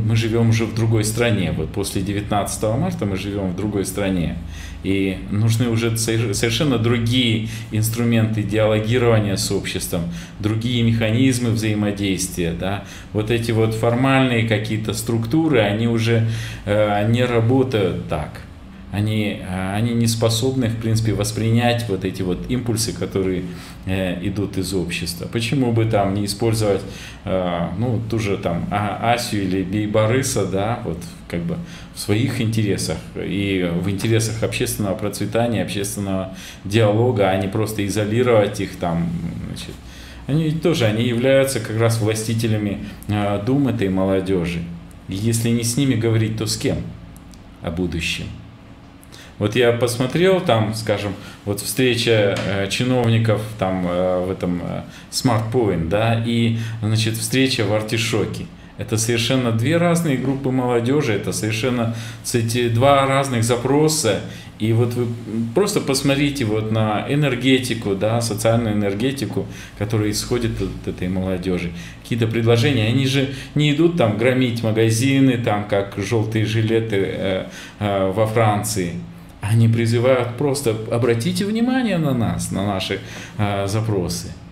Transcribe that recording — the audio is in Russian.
мы живем уже в другой стране. Вот после 19 марта мы живем в другой стране. И нужны уже совершенно другие инструменты диалогирования с обществом, другие механизмы взаимодействия. Да? Вот эти вот формальные какие-то структуры, они уже не работают так. Они не способны, в принципе, воспринять вот эти вот импульсы, которые идут из общества. Почему бы там не использовать, ну, ту же там Асю или Бейбарыса, да, вот как бы в своих интересах и в интересах общественного процветания, общественного диалога, а не просто изолировать их там, значит. Они являются как раз властителями дум этой молодежи. И если не с ними говорить, то с кем о будущем? Вот я посмотрел там, скажем, вот встреча чиновников там в этом Smart Point, да, и, значит, встреча в Артишоке. Это совершенно две разные группы молодежи, это совершенно, кстати, два разных запроса. И вот вы просто посмотрите вот на энергетику, да, социальную энергетику, которая исходит от этой молодежи. Какие-то предложения, они же не идут там громить магазины, там как желтые жилеты во Франции. Они призывают просто обратите внимание на нас, на наши запросы.